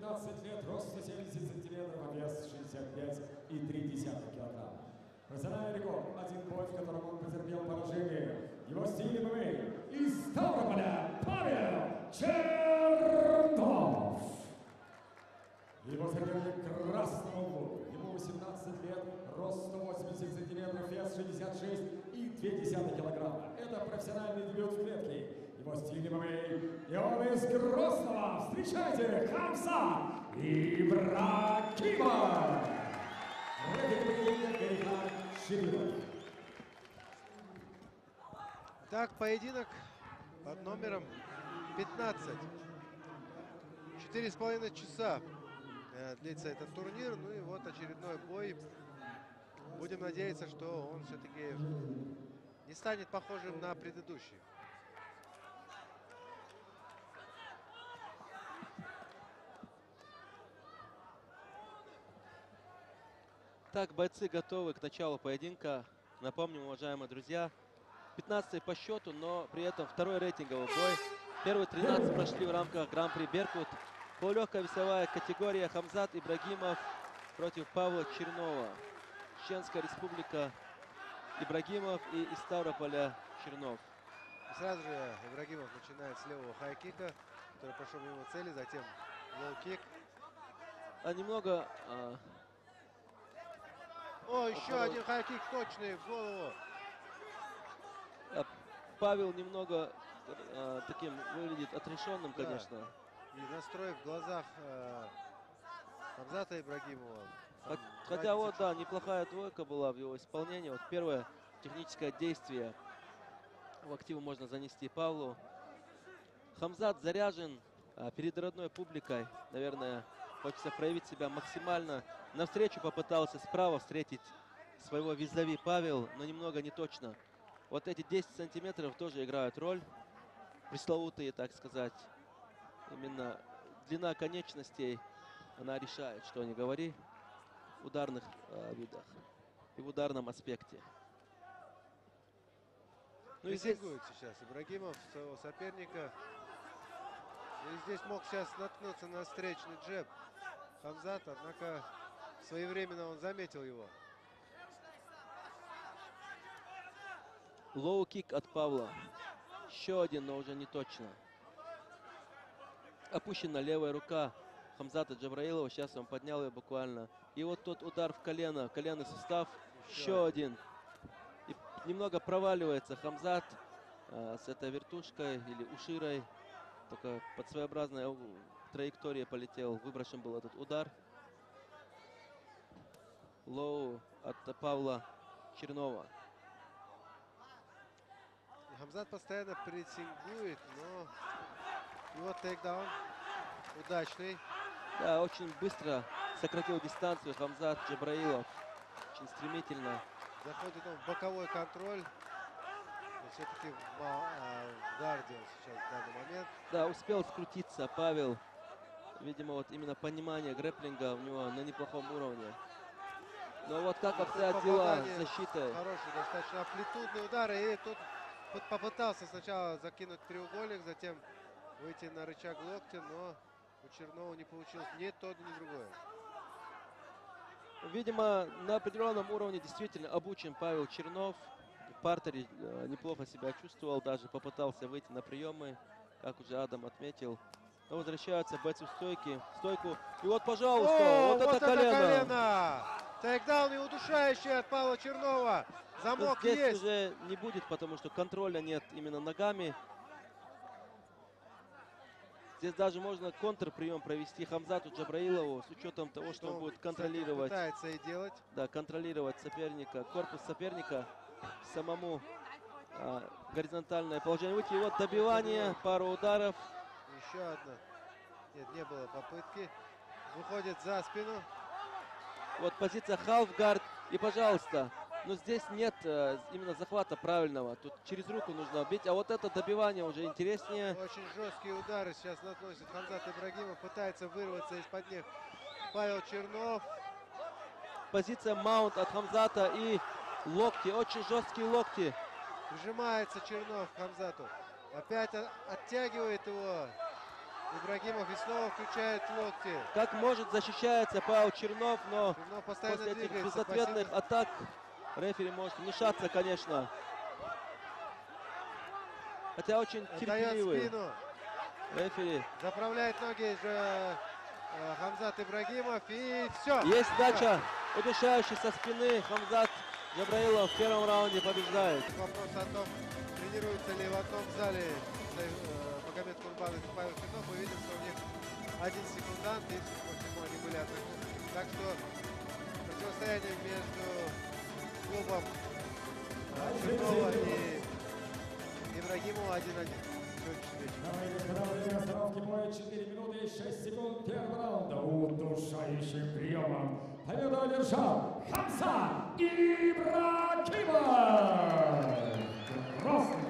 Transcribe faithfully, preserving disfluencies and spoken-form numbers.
пятнадцать лет, рост сто семьдесят сантиметров, вес шестьдесят пять и три десятых килограмма. Профессиональный рекорд, один бой, в котором он потерпел поражение. Его стиль эм эм а из Ставрополя Павел Чернов. Его соперник красного угла. Ему восемнадцать лет, рост сто восемьдесят сантиметров, вес шестьдесят шесть и две десятых килограмма. Это профессиональный дебют в клетке. Его стиль эм эм а. И он из Грозного. Встречайте, Хамзат Ибрагимов. Так, поединок под номером пятнадцать. Четыре с половиной часа длится этот турнир. Ну и вот очередной бой. Будем надеяться, что он все-таки не станет похожим на предыдущий. Так, бойцы готовы к началу поединка. Напомним, уважаемые друзья, пятнадцатый по счету, но при этом второй рейтинговый бой. Первые тринадцать прошли в рамках Гран-при Беркут. Полулегкая весовая категория. Хамзат Ибрагимов против Павла Чернова. Чеченская республика. Ибрагимов и из Ставрополя Чернов. И сразу же Ибрагимов начинает с левого хай-кика, который прошел мимо цели, затем лоу-кик. А немного... А... О, еще а, один хай-кик точный в голову. А, Павел немного а, таким выглядит отрешенным, да. Конечно. И настрой в глазах э, Хамзата Ибрагимова. Там Хотя вот, да, неплохая двойка была в его исполнении. Вот первое техническое действие в активу можно занести Павлу. Хамзат заряжен а, перед родной публикой. Наверное, хочется проявить себя максимально. Навстречу попытался справа встретить своего визави Павел, но немного не точно. Вот эти десять сантиметров тоже играют роль. Пресловутые, так сказать. Именно длина конечностей, она решает, что не говори, в ударных э, видах и в ударном аспекте. Ну и здесь сейчас Ибрагимов своего соперника. И здесь мог сейчас наткнуться на встречный джеб Хамзат, однако своевременно он заметил его. Лоу-кик от Павла. Еще один, но уже не точно. Опущена левая рука Хамзата Джабраилова. Сейчас он поднял ее буквально. И вот тот удар в колено, коленный сустав. Еще, Еще один. И немного проваливается Хамзат а, с этой вертушкой или уширой. Только под своеобразной траекторией полетел. Выброшен был этот удар. Лоу от Павла Чернова. Хамзат постоянно прессингует, но его тейкдаун удачный. Да, очень быстро сократил дистанцию Хамзат Джабраилов. Очень стремительно. Заходит он в боковой контроль. Все-таки в, а, в гарде сейчас в данный момент. Да, успел скрутиться Павел. Видимо, вот именно понимание грэпплинга у него на неплохом уровне. Но вот как обстоят дела с защитой. Хороший, достаточно амплитудный удар. И тут попытался сначала закинуть треугольник, затем выйти на рычаг локтя, но у Чернова не получилось ни то, ни другое. Видимо, на определенном уровне действительно обучен Павел Чернов. В партере неплохо себя чувствовал, даже попытался выйти на приемы, как уже Адам отметил. Но возвращаются бойцы в стойки, стойку. И вот, пожалуйста, О, вот, вот это, это колено. колено! Тейкдаун и удушающий от Павла Чернова. Замок здесь есть. Уже не будет, потому что контроля нет именно ногами. Здесь даже можно контрприем провести Хамзату Джабраилову с учетом того, что, что он будет контролировать. Пытается и делать. Да, контролировать соперника, корпус соперника, самому а, горизонтальное положение выйти. И вот добивание, пару ударов. Еще одна. Нет, не было попытки. Выходит за спину. Вот позиция халфгард. И, пожалуйста, но здесь нет э, именно захвата правильного. Тут через руку нужно бить. А вот это добивание уже интереснее. Очень жесткие удары сейчас наносит Хамзат Ибрагимов. Пытается вырваться из-под них Павел Чернов. Позиция маунт от Хамзата и локти. Очень жесткие локти. Вжимается Чернов к Хамзату. Опять оттягивает его. Ибрагимов и снова включает локти. Как может защищается Павел Чернов, но Чернов постоянно после этих двигается. безответных Пассивно. атак рефери может вмешаться, конечно. Хотя очень Отдает терпеливый спину. рефери. Заправляет ноги же э, Хамзат Ибрагимов. И все. Есть дача, удушающий со спины. Хамзат Джабраилов в первом раунде побеждает. Вопрос о том, тренируется ли в одном зале э, Магомед Курбанов и Павел Чернов. Мы видим, что у них один секундант, и судя по всему, они были однокурсники. Так что противостояние между клубом э, Чернова и Ибрагимова один-один. Дамы и господа, время остановки боя четыре минуты и шесть секунд первого раунда. Удушающим приемом победу одержал Хамзат Ибрагимов. Красный